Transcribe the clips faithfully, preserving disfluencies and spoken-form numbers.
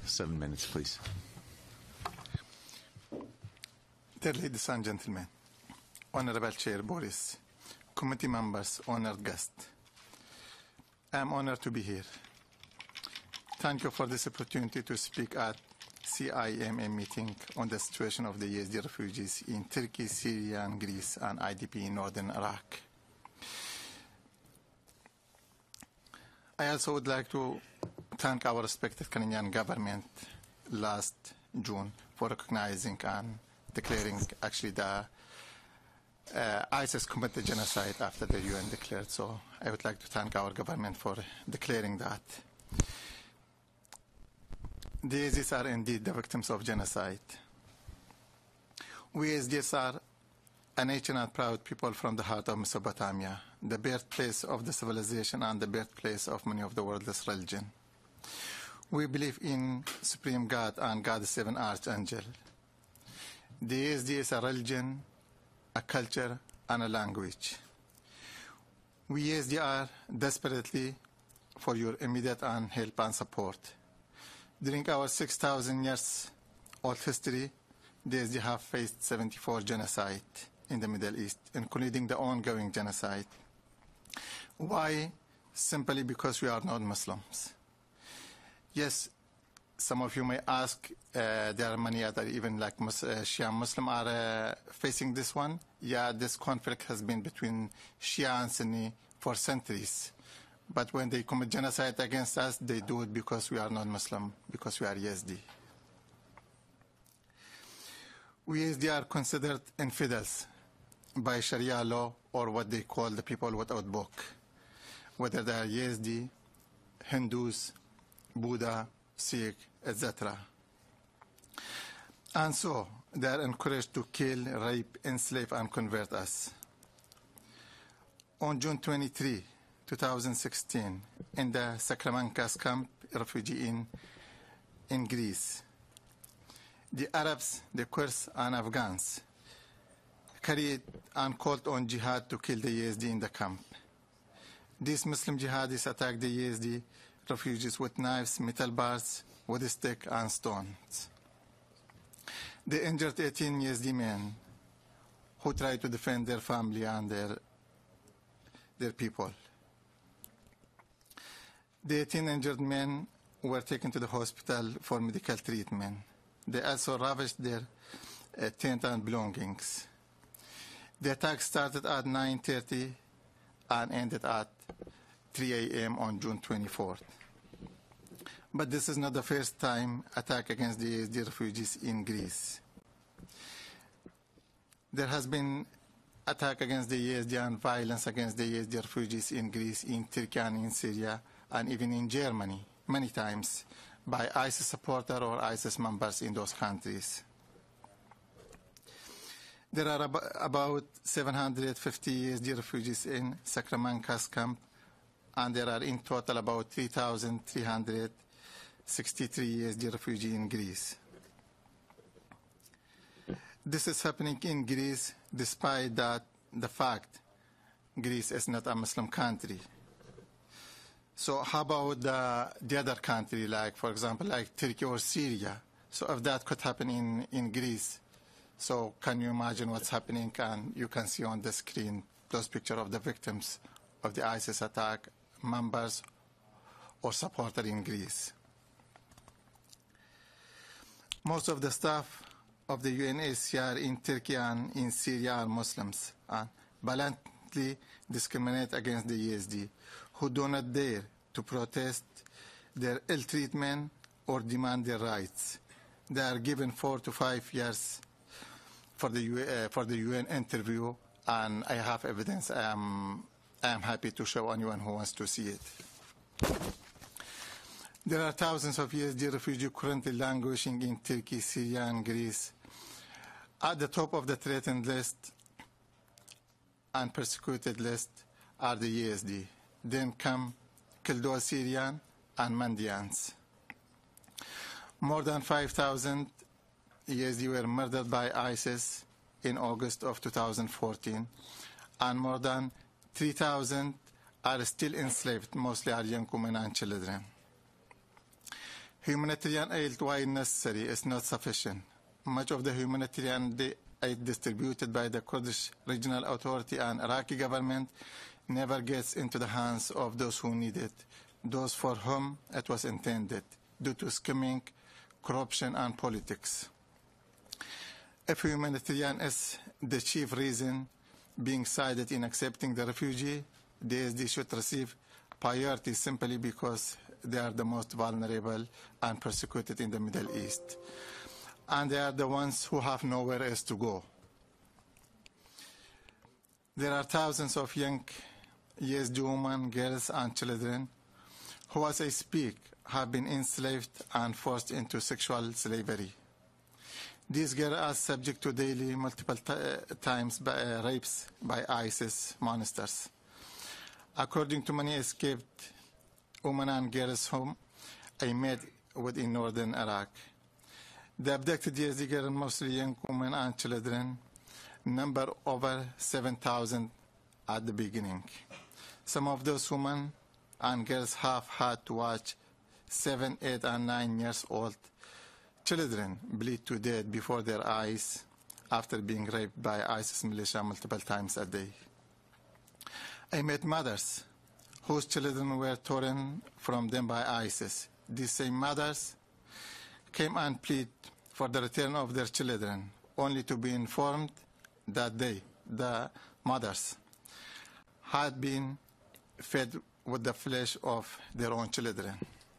seven minutes, please. Dear ladies and gentlemen, Honorable Chair Boris, committee members, honored guests, I am honored to be here. Thank you for this opportunity to speak at C I M A meeting on the situation of the Yazidi refugees in Turkey, Syria, and Greece, and I D P in northern Iraq. I also would like to thank our respected Kenyan government last June for recognizing and declaring actually the uh, ISIS committed genocide after the U N declared. So I would like to thank our government for declaring that. The Yazidis are indeed the victims of genocide. We Yazidis are a nation and proud people from the heart of Mesopotamia, the birthplace of the civilization and the birthplace of many of the world's religions. We believe in Supreme God and God's seven archangels. The Yezidi is a religion, a culture, and a language. We Yezidi are desperately for your immediate and help and support. During our six thousand years old history, the Yezidi have faced seventy-four genocide in the Middle East, including the ongoing genocide. Why? Simply because we are not Muslims. Yes, some of you may ask, uh, there are many other, even like Mus uh, Shia Muslim are uh, facing this one. Yeah, this conflict has been between Shia and Sunni for centuries. But when they commit genocide against us, they do it because we are not Muslim, because we are Yezidi. We Yezidi are considered infidels by Sharia law, or what they call the people without book, whether they are Yezidi, Hindus, Buddha, Sikh, et cetera. And so they are encouraged to kill, rape, enslave, and convert us. On June twenty-third, two thousand sixteen, in the Sakramenkas camp, refugee in, in Greece, the Arabs, the Kurds, and Afghans carried and called on jihad to kill the Yazidi in the camp. These Muslim jihadists attacked the Yazidi refugees with knives, metal bars, wood stick, and stones. They injured eighteen Yazidi men who tried to defend their family and their, their people. The eighteen injured men were taken to the hospital for medical treatment. They also ravaged their uh, tent and belongings. The attack started at nine thirty and ended at three A M on June twenty-fourth. But this is not the first time attack against the Yazidi refugees in Greece. There has been attack against the Yazidi and violence against the Yazidi refugees in Greece, in Turkey, and in Syria, and even in Germany, many times, by ISIS supporters or ISIS members in those countries. There are ab about seven hundred fifty Yazidi refugees in Sakramenkas camp, and there are in total about three thousand three hundred sixty-three Yazidi refugees in Greece. This is happening in Greece despite that the fact Greece is not a Muslim country. So how about the, the other country, like, for example, like Turkey or Syria? So if that could happen in, in Greece, so can you imagine what's happening? And you can see on the screen those pictures of the victims of the ISIS attack, members or supporters in Greece. Most of the staff of the U N H C R in Turkey and in Syria are Muslims and bluntly discriminate against the Yazidi, who do not dare to protest their ill treatment or demand their rights. They are given four to five years for the, U uh, for the U N interview, and I have evidence. I am, I am happy to show anyone who wants to see it. There are thousands of Yazidi refugees currently languishing in Turkey, Syria, and Greece. At the top of the threatened list and persecuted list are the Yazidi. Then come Kildor Syrian and Mandians. More than five thousand Yazidi were murdered by ISIS in August of two thousand fourteen, and more than three thousand are still enslaved, mostly are young women and children. Humanitarian aid, while necessary, is not sufficient. Much of the humanitarian aid distributed by the Kurdish Regional Authority and Iraqi government never gets into the hands of those who need it, those for whom it was intended, due to skimming, corruption, and politics. If humanitarian is the chief reason being cited in accepting the refugee, the Yezidis should receive priority simply because they are the most vulnerable and persecuted in the Middle East. And they are the ones who have nowhere else to go. There are thousands of young Yazidi women, girls, and children who, as I speak, have been enslaved and forced into sexual slavery. These girls are subject to daily, multiple times by, uh, rapes by ISIS monsters. According to many escaped women and girls whom I met within northern Iraq, the abducted Yazidi girls, mostly young women and children, number over seven thousand at the beginning. Some of those women and girls have had to watch seven, eight, and nine years old children bleed to death before their eyes after being raped by ISIS militia multiple times a day. I met mothers whose children were torn from them by ISIS. These same mothers came and plead for the return of their children, only to be informed that they, the mothers, had been fed with the flesh of their own children.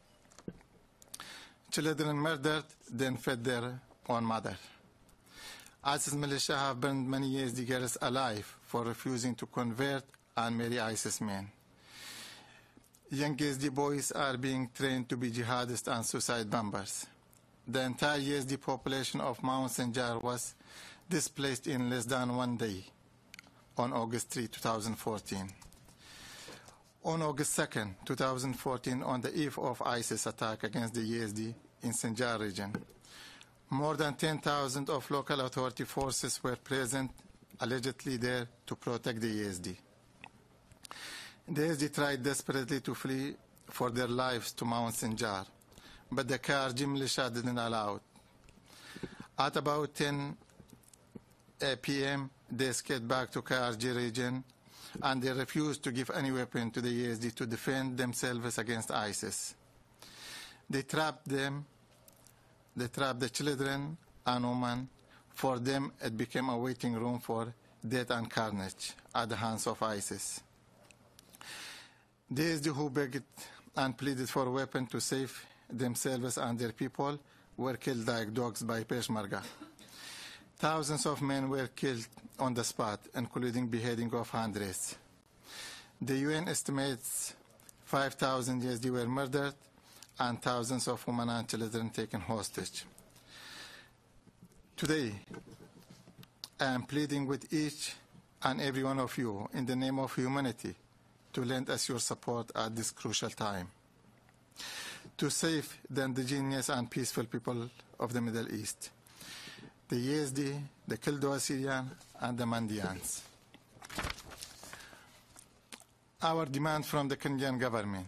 Children murdered, then fed their own mother. ISIS militia have burned many Yazidi girls alive for refusing to convert and marry ISIS men. Young Yazidi boys are being trained to be jihadists and suicide bombers. The entire Yazidi population of Mount Sinjar was displaced in less than one day on August third, two thousand fourteen. On August second, two thousand fourteen, on the eve of ISIS attack against the Yezidi in Sinjar region, more than ten thousand of local authority forces were present, allegedly there to protect the Yezidi. The Yezidi tried desperately to flee for their lives to Mount Sinjar, but the K R G militia didn't allow it. At about ten p m, they escaped back to K R G region, and they refused to give any weapon to the Yezidi to defend themselves against ISIS. They trapped them, they trapped the children and women. For them, it became a waiting room for death and carnage at the hands of ISIS. The Yezidi who begged and pleaded for a weapon to save themselves and their people were killed like dogs by Peshmerga. Thousands of men were killed on the spot, including beheading of hundreds. The U N estimates five thousand Yazidi were murdered and thousands of women and children taken hostage. Today, I am pleading with each and every one of you in the name of humanity to lend us your support at this crucial time, to save the indigenous and peaceful people of the Middle East, the Yezidi, the Kildo-Assyrian, and the Mandians. Our demand from the Kenyan government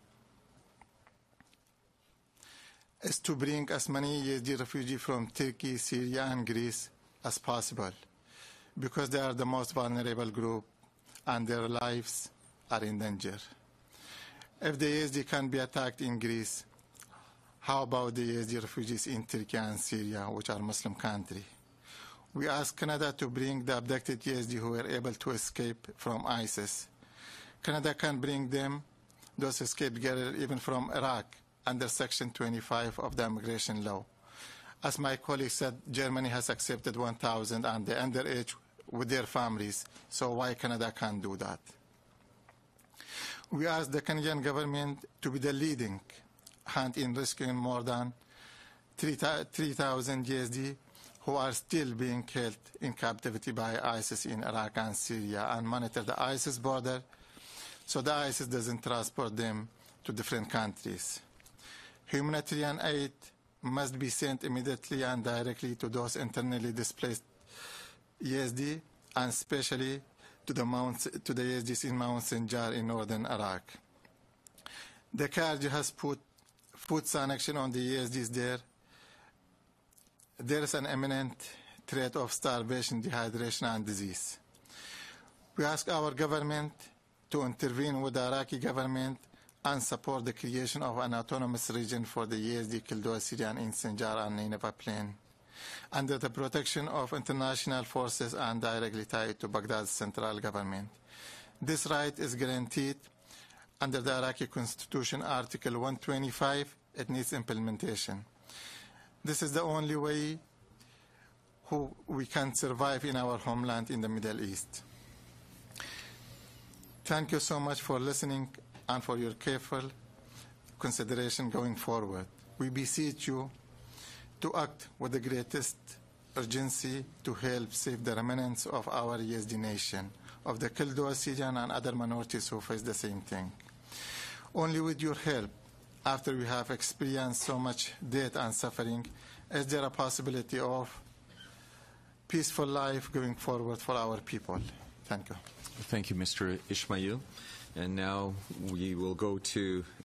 is to bring as many Yazidi refugees from Turkey, Syria, and Greece as possible, because they are the most vulnerable group and their lives are in danger. If the Yazidi can be attacked in Greece, how about the Yazidi refugees in Turkey and Syria, which are Muslim countries? We ask Canada to bring the abducted Yazidi who were able to escape from ISIS. Canada can bring them, those escaped girls, even from Iraq, under Section twenty-five of the immigration law. As my colleague said, Germany has accepted one thousand and the underage with their families, so why Canada can't do that? We ask the Canadian government to be the leading hand in rescuing more than three thousand Yazidi who are still being held in captivity by ISIS in Iraq and Syria, and monitor the ISIS border so the ISIS doesn't transport them to different countries. Humanitarian aid must be sent immediately and directly to those internally displaced Yazidi, and especially to the, Mount, to the Yazidis in Mount Sinjar in northern Iraq. The K R G has put food sanction on the Yezidis there. There is an imminent threat of starvation, dehydration, and disease. We ask our government to intervene with the Iraqi government and support the creation of an autonomous region for the Yezidi, Kildua, Syrian, in Sinjar and Nineveh Plain, under the protection of international forces and directly tied to Baghdad's central government. This right is guaranteed under the Iraqi Constitution, Article one twenty-five. It needs implementation. This is the only way who we can survive in our homeland in the Middle East. Thank you so much for listening and for your careful consideration going forward. We beseech you to act with the greatest urgency to help save the remnants of our Yazidi nation, of the Kildua, Syrian, and other minorities who face the same thing. Only with your help, after we have experienced so much death and suffering, is there a possibility of peaceful life going forward for our people. Thank you. Thank you, Mister Ismail. And now we will go to